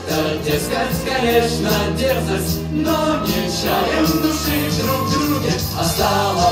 Дескать, конечно, дерзость, но не чаем души друг в друге. А стало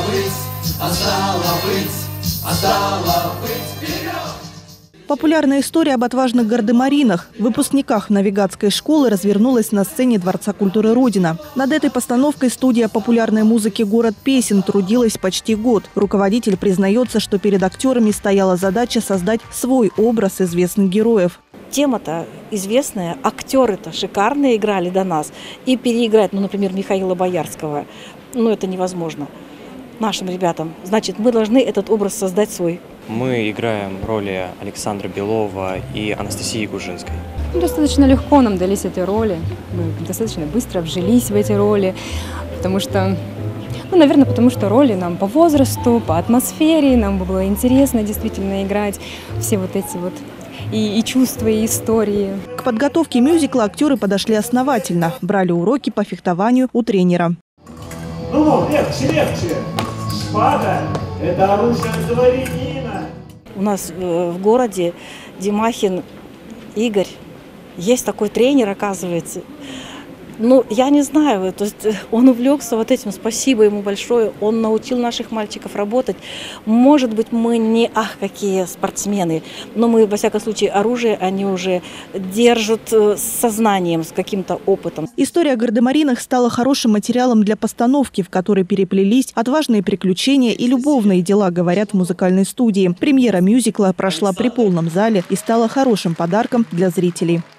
быть, вперед! Популярная история об отважных гардемаринах, выпускниках навигатской школы, развернулась на сцене Дворца культуры «Родина». Над этой постановкой студия популярной музыки «Город песен» трудилась почти год. Руководитель признается, что перед актерами стояла задача создать свой образ известных героев. Тема-то известная, актеры-то шикарные играли до нас. И переиграть, например, Михаила Боярского, это невозможно нашим ребятам. Значит, мы должны этот образ создать свой. Мы играем роли Александра Белова и Анастасии Гужинской. Достаточно легко нам дались эти роли. Мы достаточно быстро вжились в эти роли, потому что, наверное, потому что роли нам по возрасту, по атмосфере, нам было интересно действительно играть все вот эти вот и чувства, и истории. К подготовке мюзикла актеры подошли основательно, брали уроки по фехтованию у тренера. Легче! Шпага – это оружие дворянина. У нас в городе Димахин Игорь, есть такой тренер, оказывается. Я не знаю, то есть он увлекся вот этим, спасибо ему большое, он научил наших мальчиков работать. Может быть, мы не какие спортсмены, но мы, во всяком случае, оружие они уже держат с сознанием, с каким-то опытом. История о гардемаринах стала хорошим материалом для постановки, в которой переплелись отважные приключения и любовные дела, говорят в музыкальной студии. Премьера мюзикла прошла при полном зале и стала хорошим подарком для зрителей.